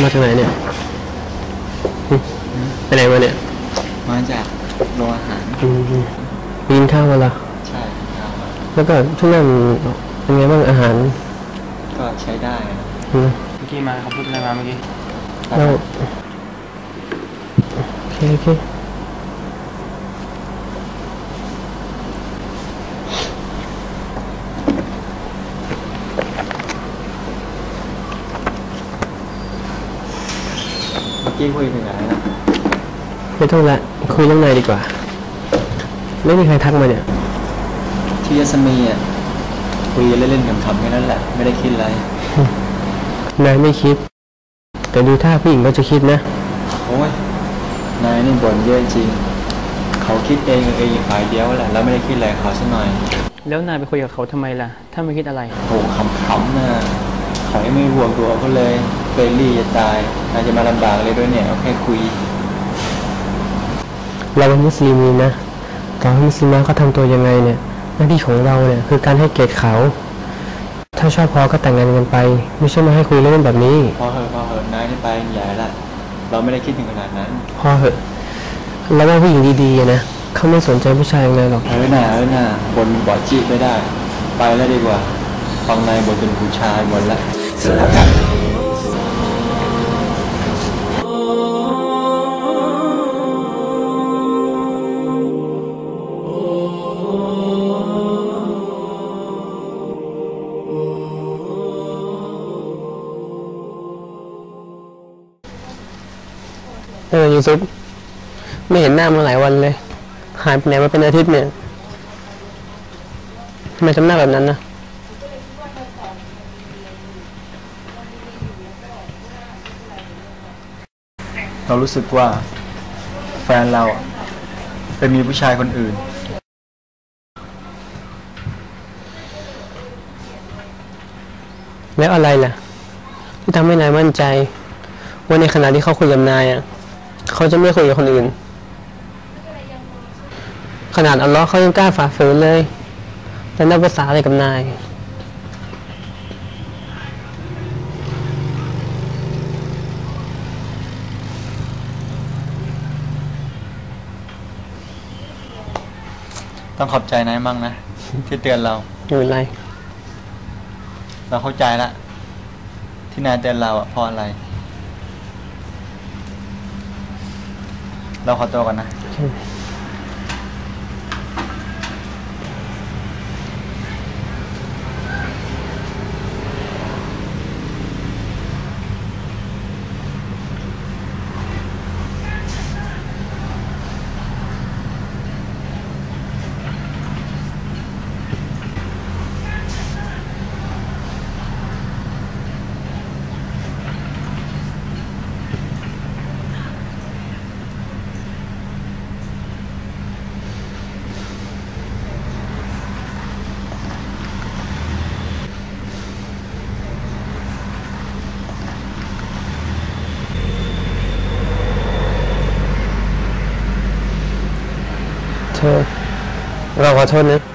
จากไหนเนี่ยไปไหนมาเนี่ยมาจากโรงอาหารกินข้าวมาละใช่ข้าวแล้วก็ช่วงนั้นเป็นไงบ้างอาหารก็ใช้ได้เมื่อกี้มาเขาพูดอะไรมาเมื่อกี้เราโอเคกี้คุยถึงไหนนะไม่ต้องละคุยเรื่องไหนดีกว่าไม่มีใครทักมาเนี่ยที่ยศมีอ่ะคุยเล่นๆขำๆแค่นั้นแหละไม่ได้คิดอะไรนายไม่คิดแต่ดูท่าผู้หญิงก็จะคิดนะโอ้ยนายนี่บ่นเยอะจริงเขาคิดเองอย่างฝ่ายเดียวแหละแล้วไม่ได้คิดอะไรเขาสักหน่อยแล้วนายไปคุยกับเขาทำไมล่ะถ้าไม่คิดอะไรโอ้ขำๆนะเขาไม่ห่วงตัวเขาเลยเฟรนลี่จะตายนายจะมาลำบากเลยด้วยเนี่ยเอาแค่คุยเราเป็นมุสลิมนะต่อให้มุสลิมเขาทำตัวยังไงเนี่ยหน้าที่ของเราเนี่ยคือการให้เกียรติเขาถ้าชอบพอก็แต่งงานกันไปไม่ใช่มาให้คุยเรื่องแบบนี้พอเหอะนายนี่ไปใหญ่ละเราไม่ได้คิดถึงขนาดนั้นพอเหอะแล้วว่าผู้หญิงดีๆนะเขาไม่สนใจผู้ชายยังไงหรอกน่าบนบ่อจีบไม่ได้ไปแล้วดีกว่าฟังนายบนเป็นผู้ชายหมดละเสียกันยูซุปไม่เห็นหน้ามาหลายวันเลยหายไปไหนมาเป็นอาทิตย์เนี่ยทำไมทำหน้าแบบนั้นนะเรารู้สึกว่าแฟนเราไปมีผู้ชายคนอื่นแล้วอะไรล่ะที่ทำให้นายมั่นใจว่าในขณะที่เขาคุยกับนายเขาจะไม่คุยกับคนอื่นขนาดอัลเลาะห์เขายังกล้าฝ่าฝืนเลยแล้วนับภาษาอะไรกับนายต้องขอบใจนายมั่งนะที่เตือนเราไม่เป็นไรเราเข้าใจละที่นายเตือนเราเพราะอะไรเราขอตัวก่อนนะเราขอโทษนะ